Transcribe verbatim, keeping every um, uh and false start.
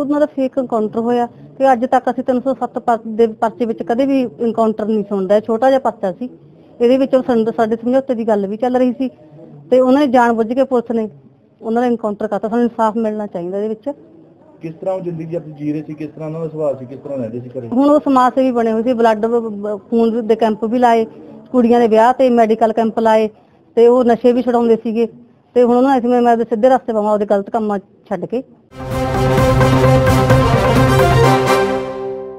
ਉਹਨਾਂ ਦਾ fake encounter ਹੋਇਆ ਤੇ ਅੱਜ ਤੱਕ ਅਸੀਂ ਤਿੰਨ ਸੌ ਸੱਤ ਦੇ ਪਰਚੇ ਵਿੱਚ ਕਦੇ ਵੀ ਐਨਕਾਊਂਟਰ ਨਹੀਂ ਸੁਣਦਾ। ਛੋਟਾ ਜਿਹਾ ਪਰਚਾ ਸੀ, ਇਹਦੇ ਵਿੱਚ ਸਾਡੇ ਸਮਝੌਤੇ ਦੀ ਗੱਲ ਵੀ ਚੱਲ ਰਹੀ ਸੀ ਤੇ ਉਹਨਾਂ ਨੇ ਜਾਣ ਬੁੱਝ ਕੇ ਪੁਲਿਸ ਨੇ ਉਹਨਾਂ ਦਾ ਐਨਕਾਊਂਟਰ ਕਰਤਾ। ਸਾਨੂੰ ਇਨਸਾਫ ਮਿਲਣਾ ਚਾਹੀਦਾ ਇਹਦੇ ਵਿੱਚ। ਕਿਸ ਤਰ੍ਹਾਂ ਉਹ ਜ਼ਿੰਦਗੀ ਆਪਣੀ ਜੀ ਰਹੇ ਸੀ, ਕਿਸ ਤਰ੍ਹਾਂ ਉਹਨਾਂ ਦਾ ਸੁਭਾਅ ਸੀ, ਕਿਸ ਤਰ੍ਹਾਂ ਰਹਿੰਦੇ ਸੀ ਘਰੇ? ਹੁਣ ਉਹ ਸਮਾਜ ਸੇਵੀ ਬਣੇ ਹੋਏ ਸੀ, ਬਲੱਡ ਖੂਨ ਦੇ ਕੈਂਪ ਵੀ ਲਾਏ, ਕੁੜੀਆਂ ਦੇ ਵਿਆਹ ਤੇ ਮੈਡੀਕਲ ਕੈਂਪ ਲਾਏ ਤੇ ਉਹ ਨਸ਼ੇ ਵੀ ਛਡਾਉਂਦੇ ਸੀਗੇ ਤੇ ਹੁਣ ਉਹਨਾਂ ਨੇ ਮੈਂ ਸਿੱਧੇ ਰਸਤੇ ਪਾਵਾਂ ਉਹਦੇ ਗਲਤ ਕੰਮਾਂ ਛੱਡ ਕੇ।